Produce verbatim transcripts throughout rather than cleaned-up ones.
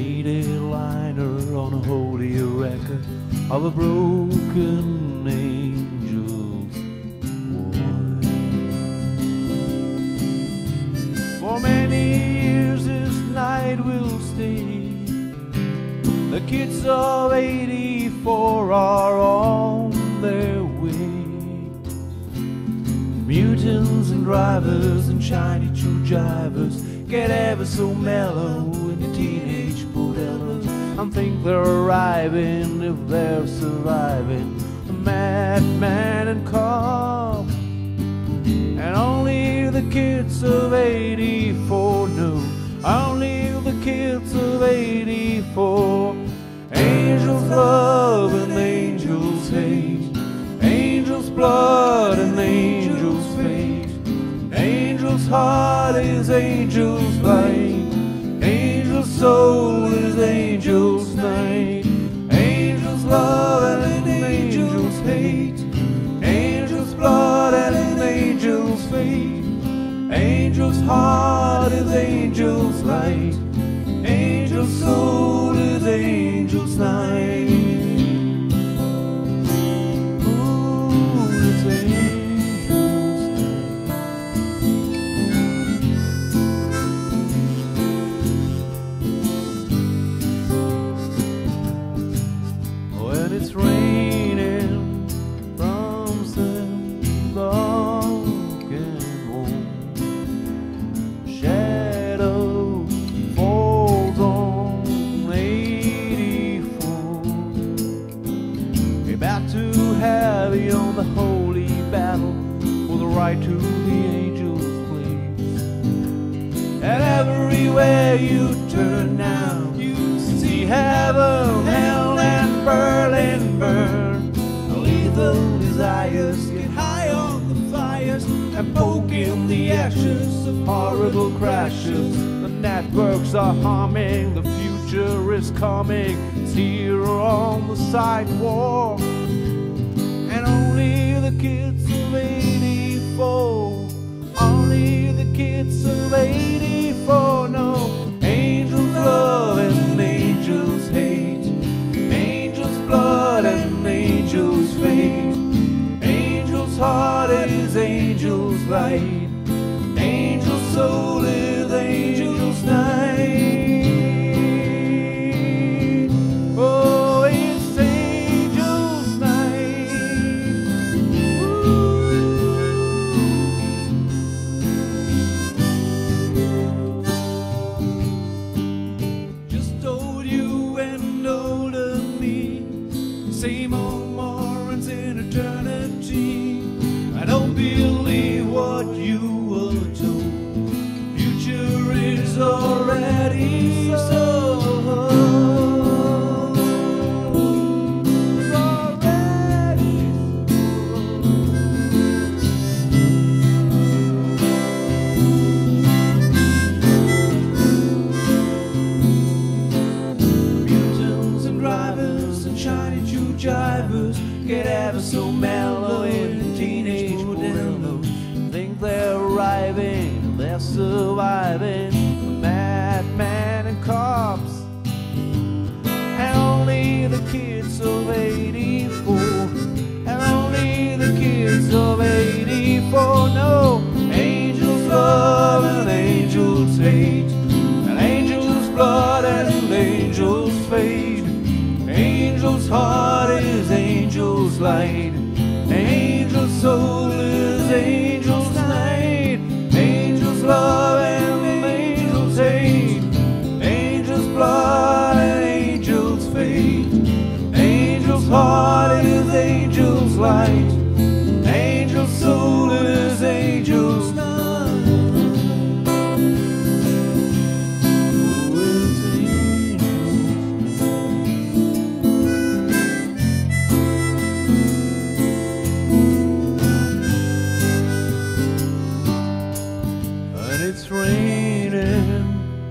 faded liner on a holy record of a broken angel's voice. For many years this night will stay. The kids of eighty-four are on their way. Mutants and drivers and shiny true jivers get ever so mellow in the teenage bordellos, and think they're arriving if they're surviving the madman and cop. And only the kids of eighty-four know, only the kids of eighty-four. Angels love and angels hate, angels blood and angels fate. Angel's heart is angel's light, angel's soul is angel's night. Angel's love and angels hate, angel's blood and angel's fate. Angel's heart is angel's light, angel's soul is angel's night. Ooh, it's angel's night. When it's raining from some dark and warm, shadow falls on eighty-four. About to have you on the holy battle for the right to the angel's place. And everywhere you turn now, you see heaven, hell, and Berlin burn. Lethal desires get high on the fires and poke in the ashes of horrible crashes. The networks are humming, the future is coming. It's here on the sidewalk. And only the kids of eighty-four, only the kids of eighty-four know. Angels love and angels hate, angels blood and angels fate. Angel's heart is angel's light, angel's soul is angel's night. Oh, it's angel's night. Ooh. Just old you and old of me, same old morons in eternity. I don't believe what you were told. Future is already so. Mutants and drivers and shiny true jivers get ever so mellow in the teenage bordellos. Think they're arriving, they're surviving the madman and cops. And only the kids of eighty-four, and only the kids of eighty-four know. Angels love and angels hate, and angels blood and angels fate. Angel's heart is angel's light, angel's soul is angel's night. Angel's love and angels hate, angel's blood and angel's fate. Angel's heart is angel's light, angel's soul is angel's night. Oh, it's angel's night. And it's raining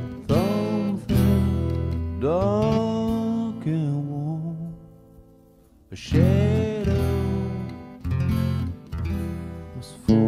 something dark and warm. A shadow was falling.